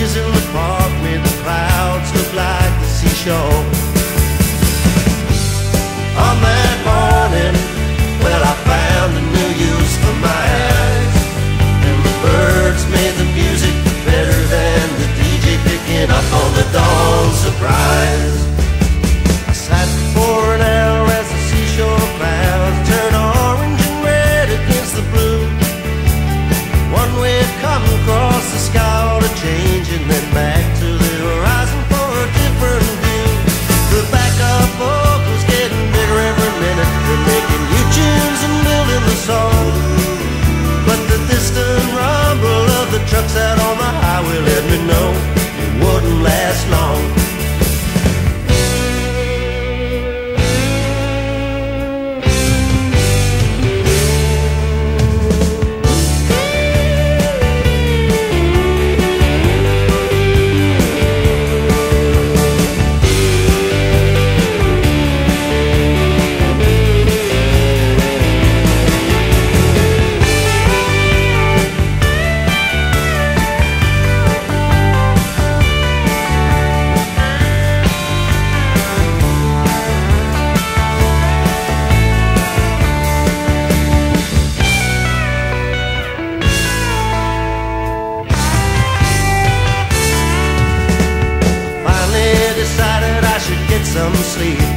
trees in the park made the clouds look like the seashore. On that morning, well, I found a new use for my eyes, and the birds made the music better than the DJ picking up on the dawn surprise. I sat for an hour as the seashore clouds turned orange and red against the blue. One wave come across the sky, all a change, and then back to the horizon for a different view. The backup vocals getting bigger every minute, they're making new tunes and building the song. But the distant rumble of the trucks out on the highway let me know it wouldn't last long. Decided I should get some sleep.